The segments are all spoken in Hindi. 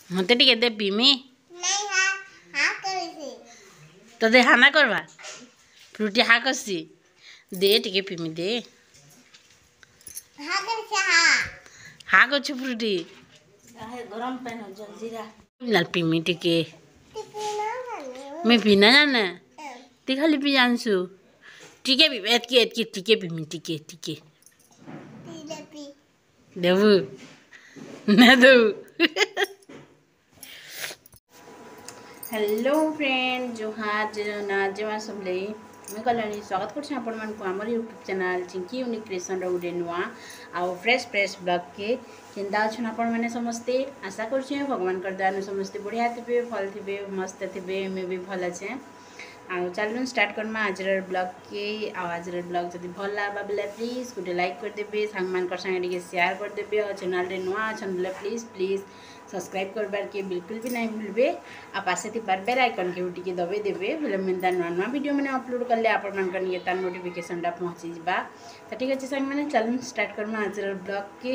मते टिके दे पीमी तो दे हाना करवा फ्रूटी हा करसी दे टिके पीमी दे हा करछु फ्रूटी गरम पेन जलजीरा लाल पीमी टिके मैं पीना जाना ती खाली पी जानसु टिके पी एतकी टिके पीमी टिके टिके देबू ना दो हेलो फ्रेंड जोहार जगन्नाथ जमा सब ले मैं कल्याणी स्वागत करछे आपण मन को हमर यूट्यूब चैनल चिंकिउनिque क्रिएशन रो गुडे नुआ आ फ्रेश ब्लॉग के केंदा छन आपण माने समस्ते आशा करछे भगवान कर दयानु समस्ते बढ़िया थिबे फल थिबे मस्त थिबे मैं भी भल अच्छे आ चलून स्टार्ट करमा आज ब्लॉग के आज ब्लॉग जदि भल लागबा बेले प्लीज गोटे लाइक कर देबे सांग मान कर संगे टिके शेयर कर देबे और चैनल रे नुआ अछन बेले प्लीज सब्सक्राइब करबार के बिल्कुल भी नहीं भूलबे आ पासे थी बेल आइकन के टिके दबे देबे बोले मैं नुआ वीडियो मैंने अपलोड करले आपण मन कन तार नोटिफिकेशन टा पहुंची जाबा तो ठीक अच्छे संग मैंने चलून स्टार्ट करमा आज ब्लॉग के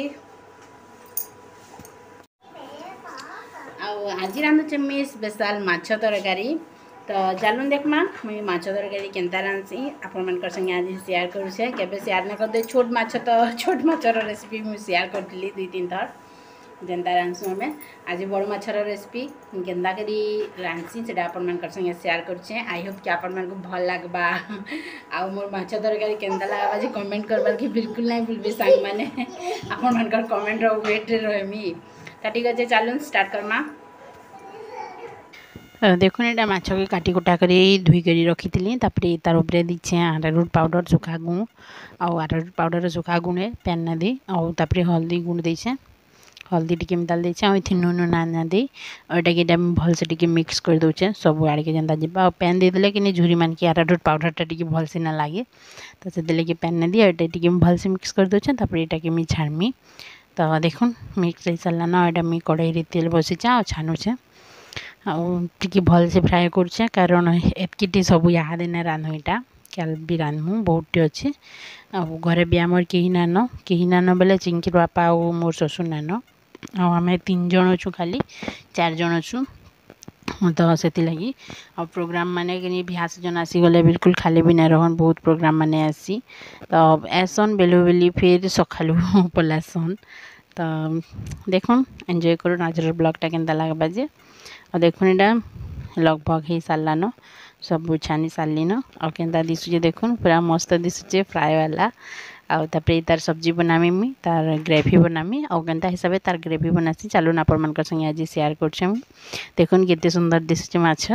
आज रांधुचे मैं स्पेशल माछ तरकारी तो चलून देखमा मुझे माछ तरकारी केनता रांधसी आपण मन संगे आज शेयर करूछे केबे शेयर ना करदे छोट माछर रेसिपी मुझे शेयर करली 2-3 थर जेनता रांधसु हमें आज बड़ माछर रेसिपी केनता करी रांधसी से आपण मन संगे शेयर करूछे आई होप कि आपण मन को भल लागबा आ मोर माछ तरकारी केनता लागबा जे कमेंट करबार के बिल्कुल नहीं भूलबे सांग माने आपण मन कमेंट रो वेट रे रहमी तो ठीक अच्छे चलून स्टार्ट करमा देखुन एटा माछ के काटी कुटा करी धुई करी रखी थी तार ऊपर दीछे आरारूट पाउडर सुखा गुण आरारूट पाउडर सुखा गुण पैन ना दी आउे हल्दी गुण देछे हल्दी टिके डाल देछे इथि नून ना दी और एटा भल से टिके मिक्स कर दोचे सब आड़ के जेनता जीवा पैन दे देले कि झुरी मान के आरारूट पाउडर टा टिके भल से ना लागे तो से देले कि पैन ना दी एटा टिके भल से मिक्स कर दोचे तापर एटा के मी छाड़मी तो देखुन मिक्स हो सारा ना एटा मी कड़ाई रे तेल बसीचे आ छानुचे टी भल से फ्राए कर कारण एतकी सब यहाँ दिन रान्धु यहाँ क्या भी रान्धु बहुत टी अच्छे घरे भी आम कहीं नान बेले चिंकी बापा और मोर ससुर नान आम 3 जन अच्छु खाली 4 जन अच्छु तो से लगी प्रोग्राम माने कि बिहा सीजन आसीगले बिल्कुल खाली भी नहीं रहन बहुत प्रोग्राम माने आसी तो ऐसन बेलु बेली फिर सकालू पलासन तो देखुन एंजॉय करूँ आज ब्लॉगटा केनता लगबा जे और देखुन यहाँ लगभग हो सारान सब छानी सारलीन और केनता दिशुचे देखुन पूरा मस्त दिशुचे फ्राए वाला आउे तार सब्जी बनामी तार ग्रेवी बनामी और केनता हिसाब से तार ग्रेवी बनासी चलून आपण मन संगे आज शेयर कर देखुन केते सुंदर दिशुचे माछ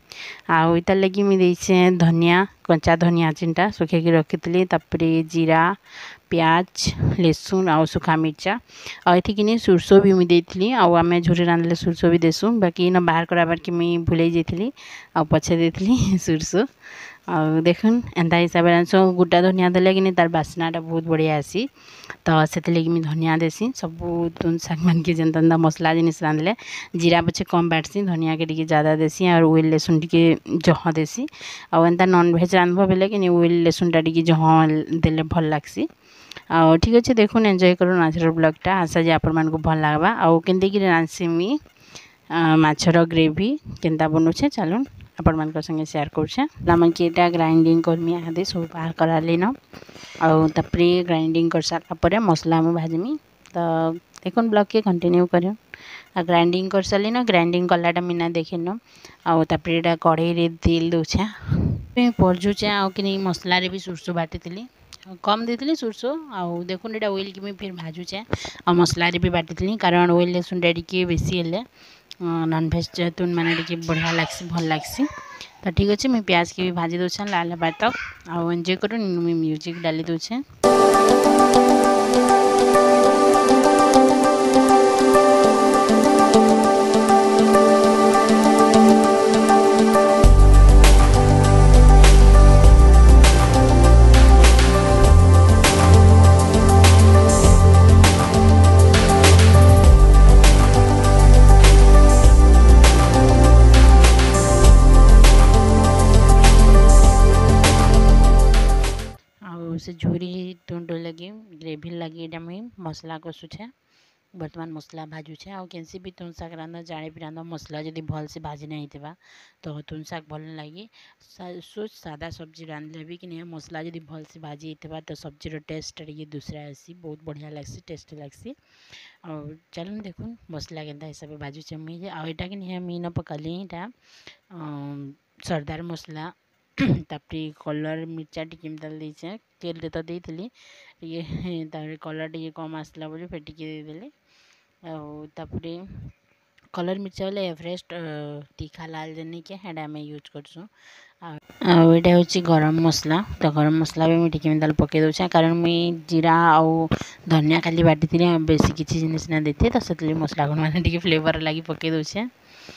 आउ इतार लगी मुझे देचे धनिया कंचा धनिया 3टा सुखेकी रखी जीरा प्याज लहसुन आउ सुखा मिर्चा और ये सुरसो भी मुझे देती आम झुरी रांधले सुरसो भी देसु बाकी न बाहर कराबार के मुझे भूल जाइली आ पछे देती सुरसो और देखुन एंता हिसाब से गोटा धनिया देले कि तार बास्नाटा बहुत बढ़िया आसी तो से मुझे धनिया देसी सब तुन शाग मान के जेनता मसला जिनिस रांधले जीरा पछे कम बाटसी धनिया के टिके ज़्यादा देसी और ओइल लहसुन टिके जह देसी और एंता नॉन वेज रांधब बेले कि ओइल लहसुनटा टिके जह देले भल लागसी आ ठीक अच्छे देखुन एंजॉय करूँ आज ब्लॉगटा आशा जे आपण मन को भल लागबा आउ केनते रांधसी माछर ग्रेवी केनता बनूचे चलून आपण मन संगे शेयर करुचे लामनके एटा ग्राइंडिंग करमी आदि सब बाहर करालीन आउे ग्राइंडिंग कर सारा पर मसला में भाजमी तो देखुन ब्लॉग के कंटिन्यू कर ग्राइंडिंग कर सारी ग्राइंडिंग कलाटा मीना देखिन आउे कड़े रे तेल दूचे परजुचे आ कि मसला भी सुरसो बाटी कम देती सुरसो आउ देखुन एटा ऑयल की फिर भाजुचे आ मसला भी बाटी कारण ऑयल लहसुन टे बेसी हेले नॉनभेज जेहेतु मैंने टी बढ़िया लग्सी भल लग्सी तो ठीक अच्छे मुझे प्याज के भी भाजी दूचे लाल हबार तक आउ एंजॉय करूँ म्यूजिक डाली दूचे से झुरी टुंडो लगी ग्रेवी लगी मुझे मसला कषुचे बर्तमान मसला भाजुछे आ केनसी भी तुन शाग रांधा जाने भी रांधा मसला जदि भल से भाजी नहीं थिबा तो तुन शाग भल लगे सोच सादा सब्जी रांधले भी कि नहीं मसला जदि भल से भाजी थिबा तो सब्जी टेस्ट ये दूसरा आसी बहुत बढ़िया लगसी टेस्टी लगसी। और चलो देखुन मसला केनता हिसाब भाजुछे मुझे आटा कि नहीं मीन पकाली इटा सरदार मसला तापरे कलर मिर्चा टी डाल दीचे तेल तो देती ये कलर टी कम आसला बोली फेर टी देदेले तापरे कलर मिर्चा बोले एवरेस्ट तीखा लाल जने के हेडा आम यूज करछुँ। यहाँ हूँ गरम मसला तो गरम मसला भी मुझे टिके पकई दूसरे कारण मुई जीरा आउ धनिया खाली बाटी थी बेसी किसी जिनिस ना देते तो से मसला गुण मैंने टी फ्लेवर लगी पकई दूसरे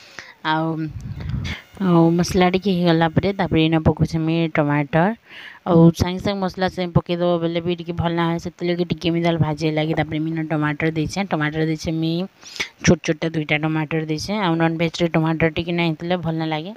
मसला टी गलापर इन पकाऊे मुझे टमाटर और सांगे सांगे मसला से पकईदेव बेले भी टी भल ना से टी मिदाल भाजे लगे मीन टमाटर देचे मुई छोट छोटा 2टा टमाटर देचे आ नॉन वेज टमाटर टी ना भल ना लगे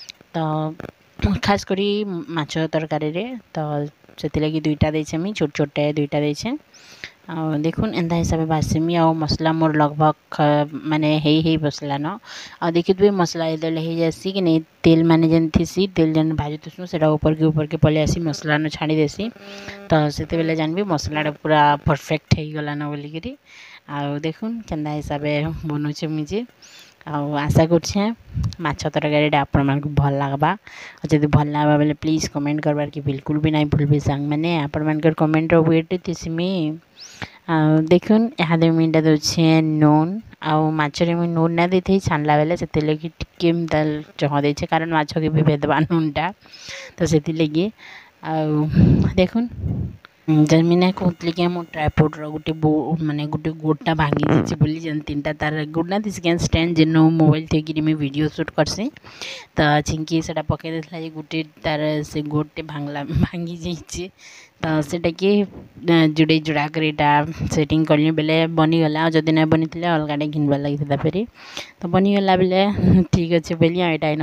तो खास करी माछ तरकारी रे तो से लगी 2टा देचे मुई छोट छोटा 2टा देचे देखुन एंता हिसाब से बासीमी आ मसला मोर लगभग माने हे बसला न आ देखिए मसला इधर हो जासी कि नहीं तेल माने जेन थीसी तेल जेन भाजी तुसनु से ऊपर के पले आसी मसला न छाड़ी देसी तो से बेले जानबी मसला पूरा परफेक्ट हो गला न बोलिकी आ देखुन केंता हिसाब बनुचे मुझे आशा कर माछ तरकारी आपण मानक भल लगवा जब भल लगवा बेले प्लीज कमेंट करवार कि बिल्कुल भी नहीं भूलबे सांग मैंने आपण मानकर कमेंट वेट थीसी देखुन यहाँ मीटा दूचे नून आउ माछरे मुझे नून ना दे थी छाणला बेले से लगी टिके दाल चह दे कारण माछ के भी भेदबा नूनटा तो से लगी देखुन जमीन कहते कि मो ट्राइपॉड गोटे माने गोटे गोटा भांगी जाइए बोली जन 3टा तार गोटा थी स्टैंड जेन मोबाइल थी मुझे वीडियो शूट करसी तो चिंकी से पकई देता गोटे तार से गोटे भांगी जाइए तो सेटा कि जुड़े जुड़ा कर सेटिंग करनी बेले बनीगला जदि ना बनी अलगाटे घिनबार लगी फेरी तो बनीगला बेले ठीक अच्छे बोली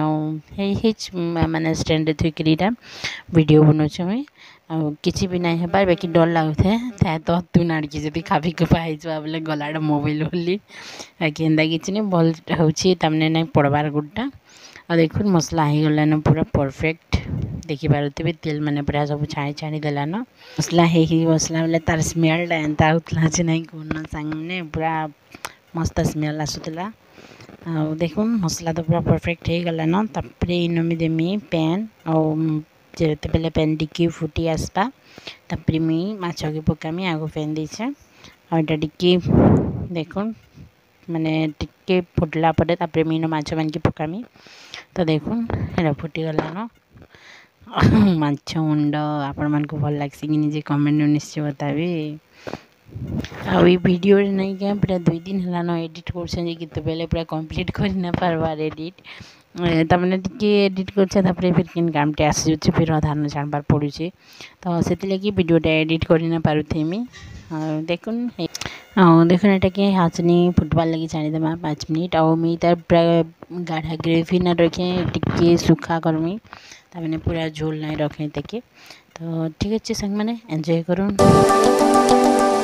यहाँ माने स्टैंड थुईकरीटा वीडियो बनाऊे मुई किसी भी नहीं है बाकी डर लगुए तो तुन आड़की जब खापी खुपाई बोले गला मोबाइल बोली बाकी एंता किसी नहीं भल होने नहीं पड़बार गुटा और देखुन मसला हो गलान पूरा परफेक्ट देखिपे तेल मैंने पूरा सब छाणी छाणी देलान मसला बसला बेले तार स्मेलटा एंता होता जे नहीं कहना सांग मैंने पूरा मस्त स्मेल आसूला देखुन मसला तो पूरा परफेक्ट हो गलान तापरे इन देमी पैन और जेते बेले पैन टिके फुटी आसपा तापरे मुई माछ के पकामी आगो पैन देछे और एटा टिके देखुन माने टिके फुटला परे तापरे मुई माछ मान के पकामी तो देखुन एटा फुटी गलान माछ मुंड आपण मान को भल लागसी कि निजे कमेंट निश्चय बताबे आ वीडियो नहीं क्या पूरा 2 दिन हलान एडिट करछन कि बेले पूरा कंप्लीट कर ना पारबार एडिट तमने टिके एडिट करछे फिर किन कामटे आसी फिर अधारन छाणबार पड़ुचे तो से लगी वीडियोटा एडिट कर ना पारुथेमी देखुन देखुन एटा कि हाचनी फुटबार लगी छाणीदेमा 5 मिनिट और मुई तार पूरा गाढ़ा ग्रेवी ना रखे टिके सुखा करमी तामने पूरा झोल नहीं रखे ताके तो ठीक अच्छे संग मैंने एंजॉय करूँ।